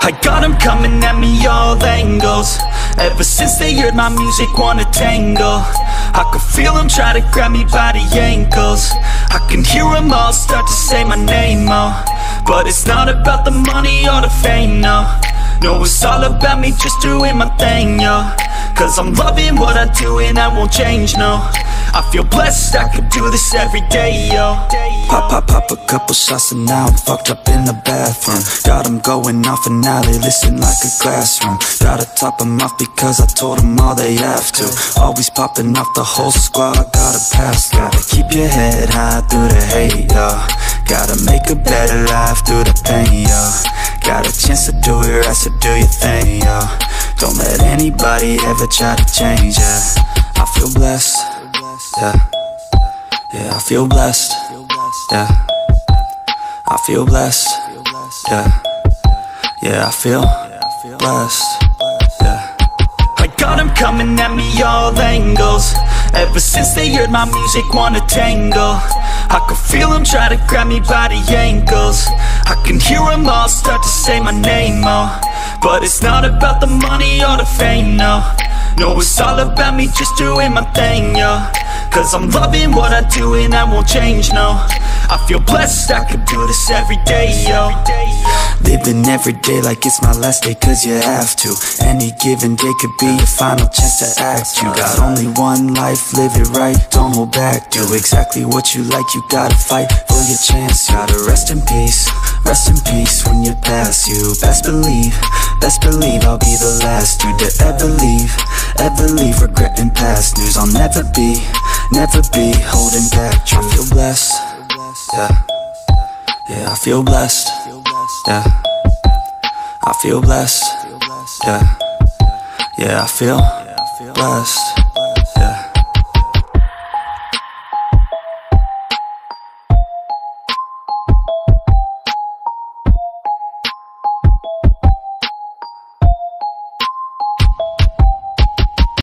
I got them coming at me all angles. Ever since they heard my music, wanna tangle. I can feel them try to grab me by the ankles. I can hear them all start to say my name, oh. But it's not about the money or the fame, no. No, it's all about me just doing my thing, yo. Cause I'm loving what I do and I won't change, no. I feel blessed, I could do this every day, yo. Pop a couple shots and now I'm fucked up in the bathroom. Got them going off and now they listen like a classroom. Gotta top them off because I told them all they have to. Always popping off the whole squad, gotta pass. Gotta keep your head high through the hate, yo. Gotta make a better life through the pain, yo. Got a chance to do it right, so do your thing, yo. Don't let anybody ever try to change, yeah. I feel blessed, yeah. Yeah, I feel blessed, yeah. I feel blessed, yeah. Yeah, I feel blessed, yeah. I got them coming at me all angles. Ever since they heard my music, wanna tangle. I can feel them try to grab me by the ankles. I can hear them all start to say my name, oh. But it's not about the money or the fame, no. No, it's all about me just doing my thing, yo. Cause I'm loving what I do and I won't change, no. I feel blessed, I could do this every day, yo. Living every day like it's my last day, cause you have to. Any given day could be your final chance to act. You got only one life, live it right, don't hold back. Do exactly what you like, you gotta fight for your chance. Gotta rest in peace when you pass. You best believe I'll be the last dude to ever leave regretting past news. I'll never be holding back. I feel blessed, yeah. Yeah, I feel blessed, yeah. I feel blessed, yeah. Yeah, I feel blessed.